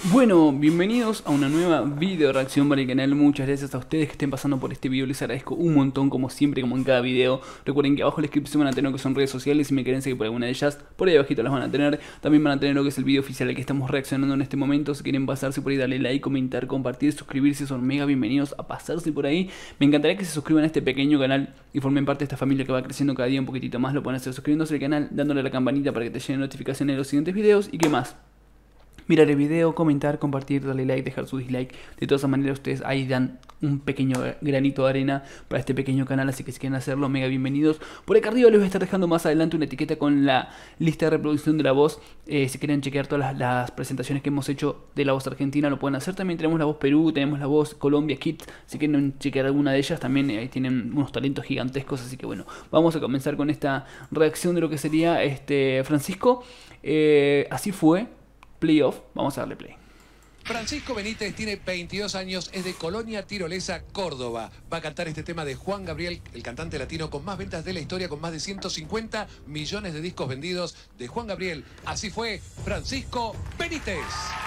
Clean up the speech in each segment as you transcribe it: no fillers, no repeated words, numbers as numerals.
Bueno, bienvenidos a una nueva video reacción para el canal. Muchas gracias a ustedes que estén pasando por este video. Les agradezco un montón, como siempre, como en cada video. Recuerden que abajo en la descripción van a tener lo que son redes sociales. Si me quieren seguir por alguna de ellas, por ahí abajito las van a tener. También van a tener lo que es el video oficial al que estamos reaccionando en este momento. Si quieren pasarse por ahí, darle like, comentar, compartir, suscribirse, son mega bienvenidos a pasarse por ahí. Me encantaría que se suscriban a este pequeño canal y formen parte de esta familia que va creciendo cada día un poquitito más. Lo pueden hacer suscribiéndose al canal, dándole a la campanita para que te lleguen notificaciones de los siguientes videos. ¿Y qué más? Mirar el video, comentar, compartir, darle like, dejar su dislike. De todas maneras, ustedes ahí dan un pequeño granito de arena para este pequeño canal, así que si quieren hacerlo, mega bienvenidos. Por acá arriba les voy a estar dejando más adelante una etiqueta con la lista de reproducción de la voz. Si quieren chequear todas las presentaciones que hemos hecho de la voz argentina, lo pueden hacer. También tenemos la voz Perú, tenemos la voz Colombia, Kids. Si quieren chequear alguna de ellas, también tienen unos talentos gigantescos. Así que bueno, vamos a comenzar con esta reacción de lo que sería Francisco. Así fue. Playoff, vamos a darle play. Francisco Benítez tiene 22 años, es de Colonia Tirolesa, Córdoba. Va a cantar este tema de Juan Gabriel, el cantante latino con más ventas de la historia, con más de 150 millones de discos vendidos de Juan Gabriel. Así fue Francisco Benítez.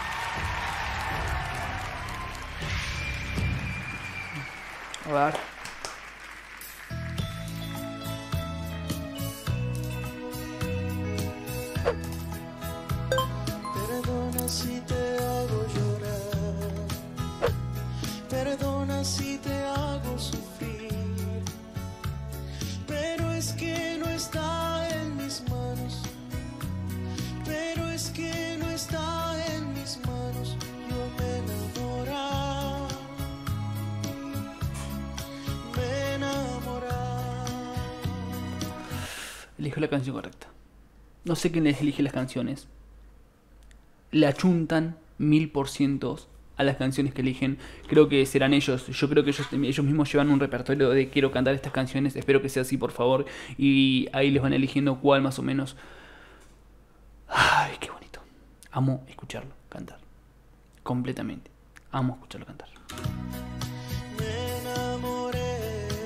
A ver. Perdona si te hago llorar, perdona si te hago sufrir, pero es que no está en mis manos, pero es que no está en mis manos, yo me enamorar. Elijo la canción correcta. No sé quién les elige las canciones. Le achuntan 1000% a las canciones que eligen. Creo que serán ellos. Yo creo que ellos mismos llevan un repertorio de quiero cantar estas canciones. Espero que sea así, por favor. Y ahí les van eligiendo cuál más o menos. Ay, qué bonito. Amo escucharlo cantar. Completamente. Amo escucharlo cantar. Me enamoré.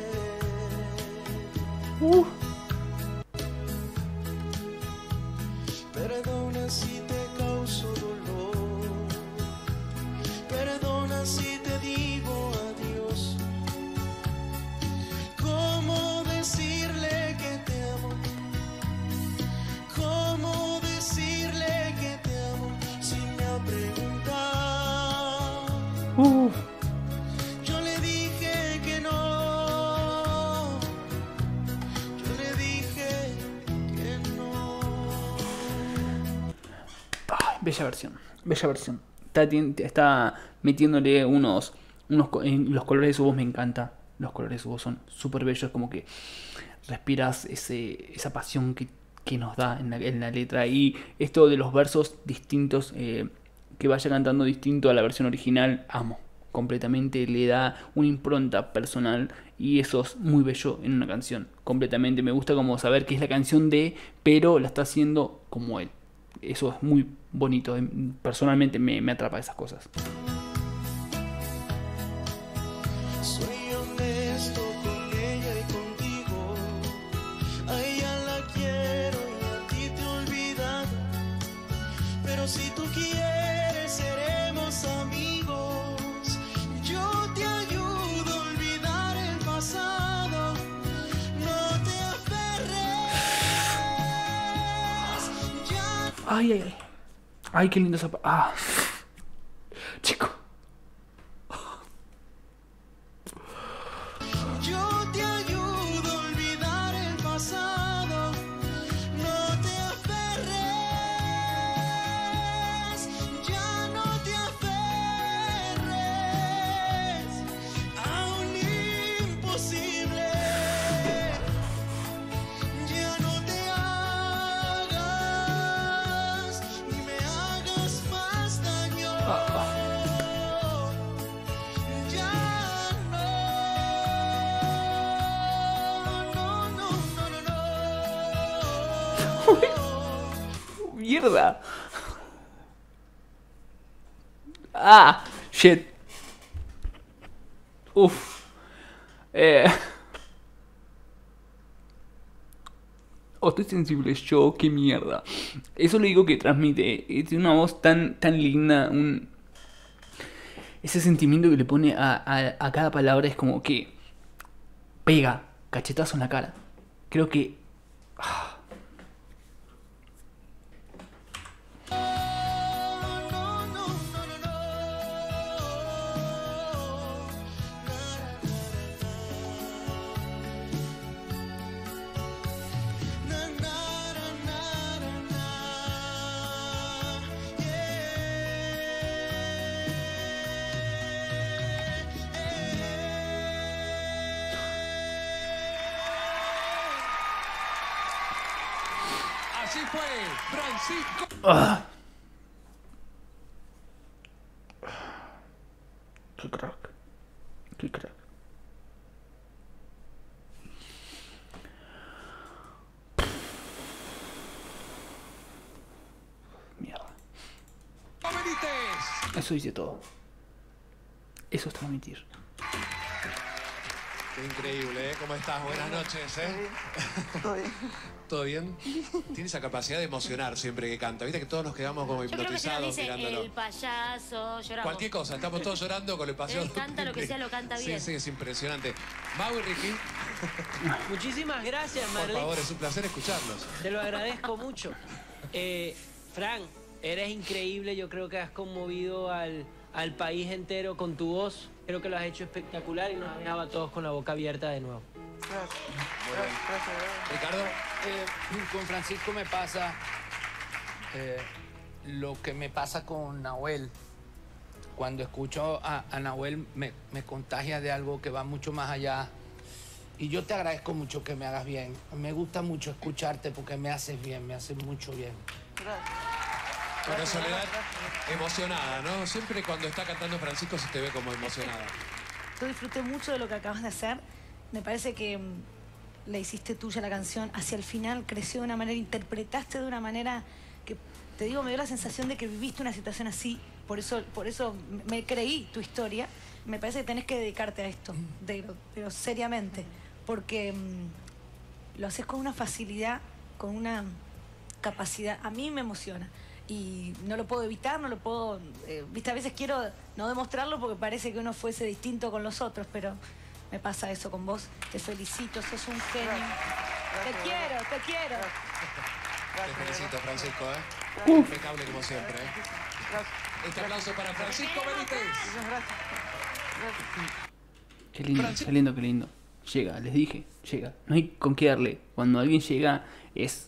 Perdona si te causo dolor, perdona si te digo adiós. ¿Cómo decirle que te amo? ¿Cómo decirle que te amo si me ha preguntado? Yo le dije que no, yo le dije que no. Ay, bella versión. Bella versión. Está metiéndole los colores de su voz. Me encanta. Los colores de su voz son súper bellos. Como que respiras esa pasión que nos da en la letra. Y esto de los versos distintos, que vaya cantando distinto a la versión original, amo. Completamente le da una impronta personal y eso es muy bello en una canción. Completamente me gusta como saber que es la canción de, pero la está haciendo como él. Eso es muy bonito. Personalmente me atrapa esas cosas. Soy honesto con ella y contigo. A ella la quiero y a ti te he olvidado. Pero si tú quieres seremos amigos. Yo te ayudo a olvidar el pasado. No te aferres. Ya. Ay, ay, ay. Ay, qué lindo esa. Ah, chico. Yo te ayudo a olvidar el pasado. No te aferres. Ya no te aferres a un imposible. Ya no te hagas y me hagas más daño. Mierda. Ah, shit. Uf. O estoy sensible yo, qué mierda. Eso le digo que transmite. Tiene una voz tan linda, ese sentimiento que le pone a cada palabra es como que pega, cachetazo en la cara. Creo que... Así fue, Francisco. ¡Ah! ¡Qué crack! ¡Qué crack! Mierda. Benítez. Eso dice todo. Eso es transmitir. Qué increíble, ¿eh? ¿Cómo estás? Buenas noches, ¿eh? Todo bien. ¿Todo bien? Tiene esa capacidad de emocionar siempre que canta. Viste que todos nos quedamos como Yo creo que se nos hipnotizados dice mirándolo. el payaso, lloramos. Cualquier cosa, estamos todos llorando con el paseo. Él canta lo que sea, lo canta bien. Sí, sí, es impresionante. Mau y Ricky, Muchísimas gracias, por Marley. favor, es un placer escucharlos. Te lo agradezco mucho. Fran, eres increíble. Yo creo que has conmovido al país entero con tu voz. Creo que lo has hecho espectacular y nos has dejado a todos con la boca abierta de nuevo. Ricardo, Con Francisco me pasa lo que me pasa con Nahuel. Cuando escucho a Nahuel me contagia de algo que va mucho más allá. Y yo te agradezco mucho que me hagas bien. Me gusta mucho escucharte porque me haces bien, me haces mucho bien. bueno, Soledad, emocionada, ¿no? Siempre cuando está cantando Francisco se te ve como emocionada. Yo disfruté mucho de lo que acabas de hacer. Me parece que le hiciste tuya la canción. Hacia el final creció de una manera, interpretaste de una manera que, te digo, me dio la sensación de que viviste una situación así. Por eso me creí tu historia. Me parece que tenés que dedicarte a esto, pero seriamente. Porque lo haces con una facilidad, con una capacidad. A mí me emociona. Y no lo puedo evitar, no lo puedo... viste, a veces quiero no demostrarlo porque parece que uno fuese distinto con los otros, pero me pasa eso con vos. Te felicito, sos un genio. Te quiero, te quiero. Te felicito, Francisco, ¿eh? Impecable como siempre, ¿eh? Este aplauso para Francisco Benítez. Qué lindo, qué lindo, qué lindo. Llega, les dije, llega. No hay con qué darle. Cuando alguien llega es...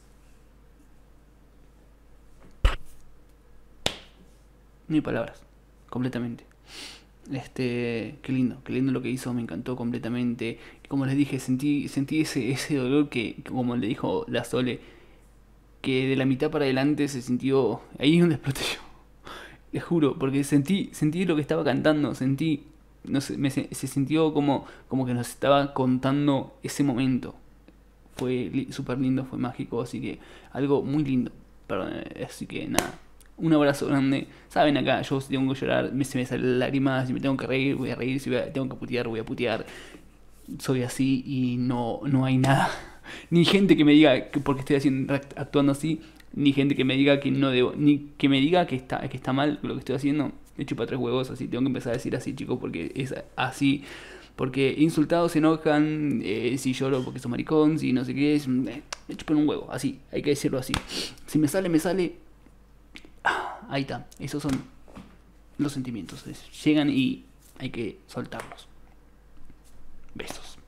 No hay palabras, completamente. Qué lindo lo que hizo, me encantó completamente. Como les dije, sentí ese dolor que, como le dijo la Sole, que de la mitad para adelante se sintió, ahí es donde exploté yo. Les juro, porque sentí lo que estaba cantando, no sé, se sintió como que nos estaba contando ese momento. Fue súper lindo, fue mágico, así que algo muy lindo. Perdón, así que nada. Un abrazo grande. Saben, acá yo si tengo que llorar, se me salen lágrimas. Si me tengo que reír, voy a reír. Si tengo que putear, voy a putear. Soy así y no hay nada. Ni gente que me diga que porque estoy actuando así. Ni gente que me diga que no debo. Ni que me diga que está mal lo que estoy haciendo. Me chupa tres huevos así. Tengo que empezar a decir así, chicos, porque es así. Porque insultados se enojan. Si lloro porque soy maricón. Si no sé qué es. Me chupan un huevo. Así. Hay que decirlo así. Si me sale, me sale. Ahí está, esos son los sentimientos. Llegan y hay que soltarlos. Besos.